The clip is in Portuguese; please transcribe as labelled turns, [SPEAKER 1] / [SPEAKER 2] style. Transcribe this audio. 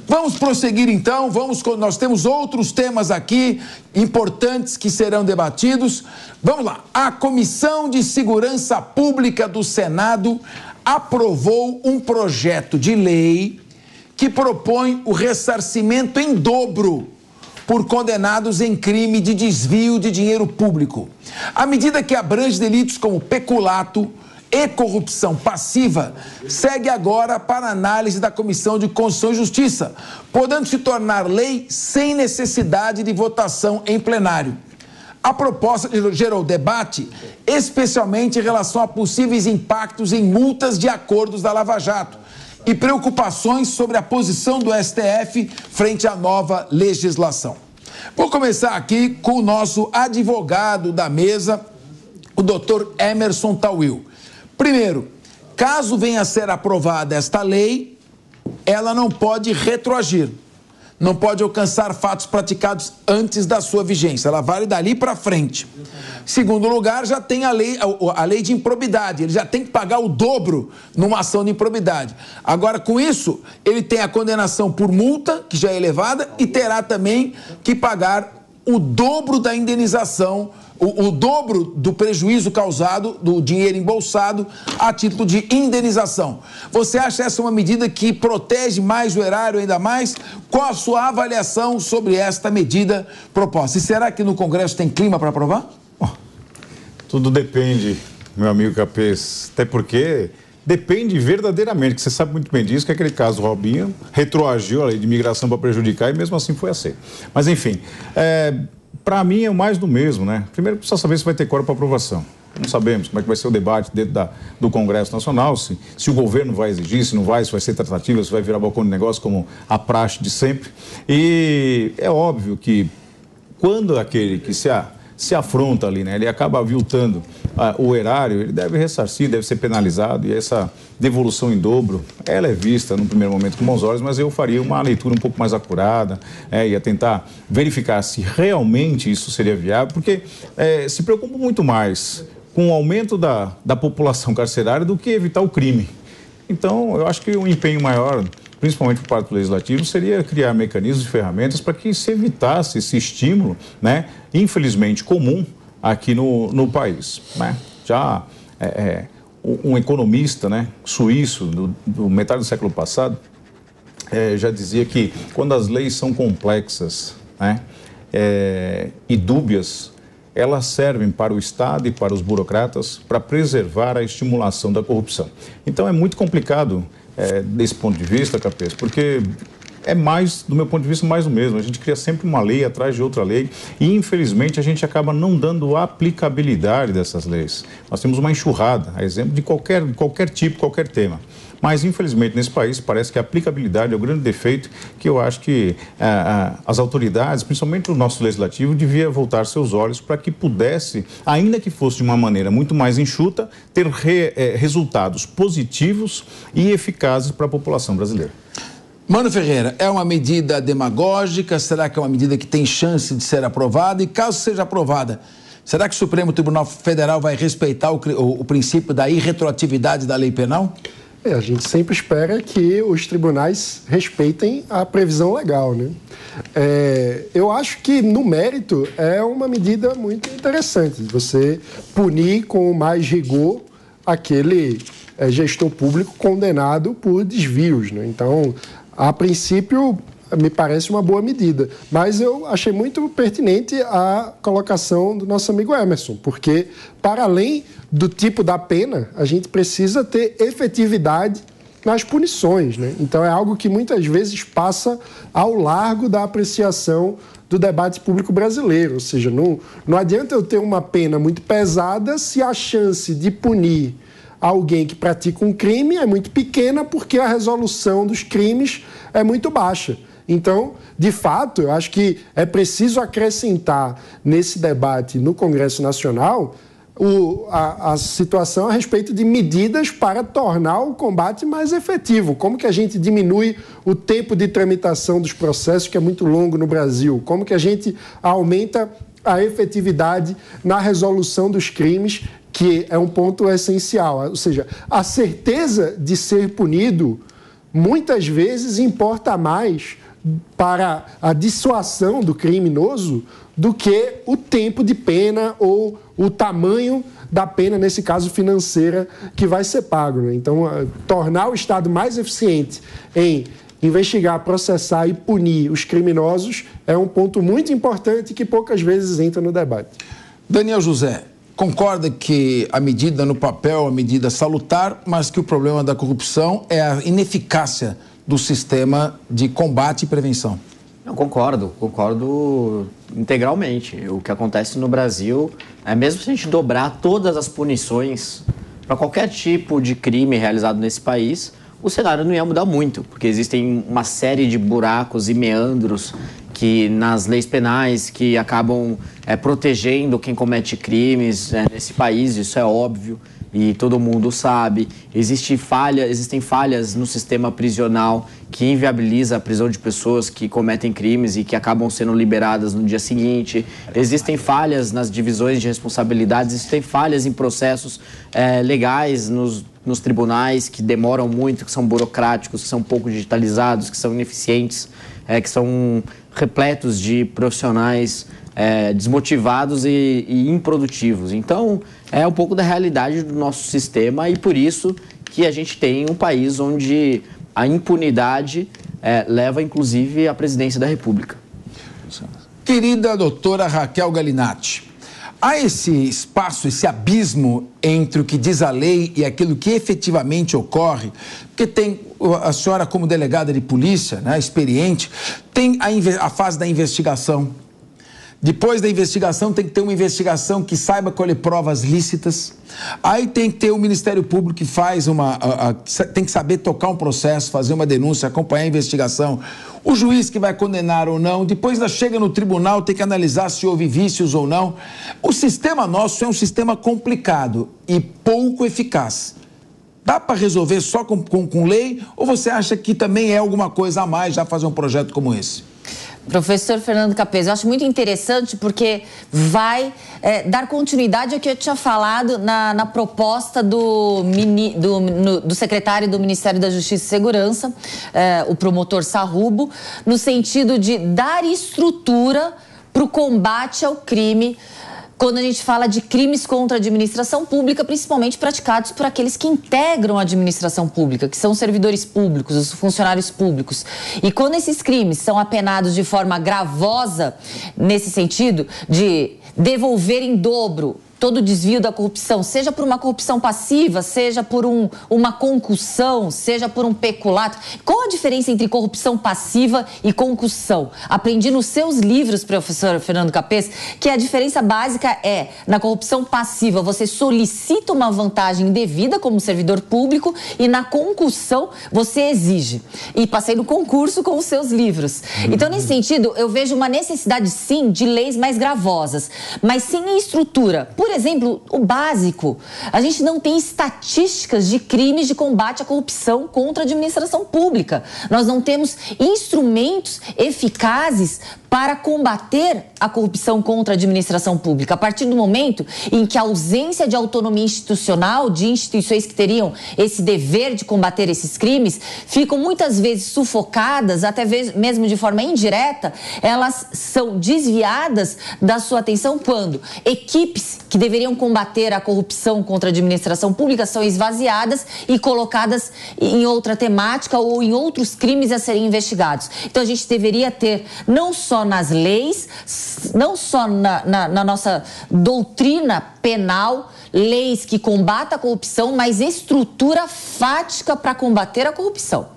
[SPEAKER 1] Vamos prosseguir então, nós temos outros temas aqui importantes que serão debatidos. Vamos lá. A Comissão de Segurança Pública do Senado aprovou um projeto de lei que propõe o ressarcimento em dobro por condenados em crime de desvio de dinheiro público. A medida, que abrange delitos como peculato e corrupção passiva, segue agora para análise da Comissão de Constituição e Justiça, podendo se tornar lei sem necessidade de votação em plenário. A proposta gerou debate, especialmente em relação a possíveis impactos em multas de acordos da Lava Jato e preocupações sobre a posição do STF frente à nova legislação. Vou começar aqui com o nosso advogado da mesa, o doutor Emerson Tawil. Primeiro, caso venha a ser aprovada esta lei, ela não pode retroagir, não pode alcançar fatos praticados antes da sua vigência, ela vale dali para frente. Segundo lugar, já tem a lei de improbidade, ele já tem que pagar o dobro numa ação de improbidade. Agora, com isso, ele tem a condenação por multa, que já é elevada, e terá também que pagar o dobro da indenização, o dobro do prejuízo causado, do dinheiro embolsado, a título de indenização. Você acha essa uma medida que protege mais o erário ainda mais? Qual a sua avaliação sobre esta medida proposta? E será que no Congresso tem clima para aprovar?
[SPEAKER 2] Tudo depende, meu amigo Capês, até porque depende verdadeiramente, que você sabe muito bem disso, que aquele caso do Robinho retroagiu a lei de imigração para prejudicar e mesmo assim foi aceito. Mas enfim, para mim é o mais do mesmo, né? Primeiro precisa saber se vai ter quórum para aprovação. Não sabemos como é que vai ser o debate dentro do Congresso Nacional, se o governo vai exigir, se não vai, se vai ser tratativa, se vai virar balcão de negócio como a praxe de sempre. E é óbvio que quando aquele que se afronta ali, né? Ele acaba aviltando o erário, ele deve ressarcir, deve ser penalizado, e essa devolução em dobro, ela é vista no primeiro momento com bons olhos, mas eu faria uma leitura um pouco mais acurada, ia tentar verificar se realmente isso seria viável, porque se preocupa muito mais com o aumento da população carcerária do que evitar o crime. Então, eu acho que um empenho maior, principalmente por parte do Legislativo, seria criar mecanismos e ferramentas para que se evitasse esse estímulo, né, infelizmente comum aqui no país, né? Já um economista, né, suíço do metade do século passado já dizia que quando as leis são complexas, né, e dúbias, elas servem para o Estado e para os burocratas para preservar a estimulação da corrupção. Então é muito complicado desse ponto de vista, Capês, porque é mais, do meu ponto de vista, mais o mesmo. A gente cria sempre uma lei atrás de outra lei e, infelizmente, a gente acaba não dando aplicabilidade dessas leis. Nós temos uma enxurrada, a exemplo de qualquer tipo, qualquer tema. Mas, infelizmente, nesse país, parece que a aplicabilidade é o grande defeito que eu acho que as autoridades, principalmente o nosso Legislativo, devia voltar seus olhos para que pudesse, ainda que fosse de uma maneira muito mais enxuta, ter resultados positivos e eficazes para a população brasileira.
[SPEAKER 1] Mano Ferreira, é uma medida demagógica? Será que é uma medida que tem chance de ser aprovada? E caso seja aprovada, será que o Supremo Tribunal Federal vai respeitar o princípio da irretroatividade da lei penal?
[SPEAKER 3] A gente sempre espera que os tribunais respeitem a previsão legal, né? Eu acho que, no mérito, é uma medida muito interessante. Você punir com mais rigor aquele gestor público condenado por desvios, né? Então, a princípio, me parece uma boa medida. Mas eu achei muito pertinente a colocação do nosso amigo Emerson, porque, para além do tipo da pena, a gente precisa ter efetividade nas punições, né? Então, é algo que muitas vezes passa ao largo da apreciação do debate público brasileiro. Ou seja, não adianta eu ter uma pena muito pesada se a chance de punir alguém que pratica um crime é muito pequena, porque a resolução dos crimes é muito baixa. Então, de fato, eu acho que é preciso acrescentar nesse debate no Congresso Nacional a situação a respeito de medidas para tornar o combate mais efetivo. Como que a gente diminui o tempo de tramitação dos processos, que é muito longo no Brasil? Como que a gente aumenta a efetividade na resolução dos crimes, que é um ponto essencial? Ou seja, a certeza de ser punido muitas vezes importa mais para a dissuasão do criminoso do que o tempo de pena ou o tamanho da pena, nesse caso financeira, que vai ser pago, né? Então, tornar o Estado mais eficiente em investigar, processar e punir os criminosos é um ponto muito importante que poucas vezes entra no debate.
[SPEAKER 1] Daniel José, concorda que a medida no papel é uma medida salutar, mas que o problema da corrupção é a ineficácia do sistema de combate e prevenção?
[SPEAKER 4] Eu concordo integralmente. O que acontece no Brasil é, mesmo se a gente dobrar todas as punições para qualquer tipo de crime realizado nesse país, o cenário não ia mudar muito, porque existem uma série de buracos e meandros que nas leis penais que acabam protegendo quem comete crimes nesse país, isso é óbvio e todo mundo sabe. Existem falhas no sistema prisional que inviabiliza a prisão de pessoas que cometem crimes e que acabam sendo liberadas no dia seguinte. Existem falhas nas divisões de responsabilidades, existem falhas em processos legais nos tribunais que demoram muito, que são burocráticos, que são pouco digitalizados, que são ineficientes, que são repletos de profissionais desmotivados e improdutivos. Então, é um pouco da realidade do nosso sistema e por isso que a gente tem um país onde a impunidade leva, inclusive, à presidência da República.
[SPEAKER 1] Querida doutora Raquel Galinatti, há esse espaço, esse abismo entre o que diz a lei e aquilo que efetivamente ocorre, porque tem a senhora como delegada de polícia, né, experiente, tem a fase da investigação. Depois da investigação tem que ter uma investigação que saiba colher provas lícitas. Aí tem que ter o Ministério Público que faz tem que saber tocar um processo, fazer uma denúncia, acompanhar a investigação. O juiz que vai condenar ou não, depois chega no tribunal, tem que analisar se houve vícios ou não. O sistema nosso é um sistema complicado e pouco eficaz. Dá para resolver só com lei ou você acha que também é alguma coisa a mais já fazer um projeto como esse?
[SPEAKER 5] Professor Fernando Capês, eu acho muito interessante porque vai dar continuidade ao que eu tinha falado na proposta do secretário do Ministério da Justiça e Segurança, o promotor Sarrubo, no sentido de dar estrutura para o combate ao crime, quando a gente fala de crimes contra a administração pública, principalmente praticados por aqueles que integram a administração pública, que são os servidores públicos, os funcionários públicos. E quando esses crimes são apenados de forma gravosa, nesse sentido de devolver em dobro todo o desvio da corrupção, seja por uma corrupção passiva, seja por uma concussão, seja por um peculato. Qual a diferença entre corrupção passiva e concussão? Aprendi nos seus livros, professor Fernando Capês, que a diferença básica é, na corrupção passiva, você solicita uma vantagem indevida como servidor público e na concussão você exige. E passei no concurso com os seus livros. Então, nesse sentido, eu vejo uma necessidade, sim, de leis mais gravosas, mas sem estrutura. Por exemplo, o básico, a gente não tem estatísticas de crimes de combate à corrupção contra a administração pública. Nós não temos instrumentos eficazes para combater a corrupção contra a administração pública. A partir do momento em que a ausência de autonomia institucional, de instituições que teriam esse dever de combater esses crimes, ficam muitas vezes sufocadas, até mesmo de forma indireta, elas são desviadas da sua atenção quando equipes que deveriam combater a corrupção contra a administração pública são esvaziadas e colocadas em outra temática ou em outros crimes a serem investigados. Então a gente deveria ter, não só nas leis, não só na nossa doutrina penal, leis que combatam a corrupção, mas estrutura fática para combater a corrupção.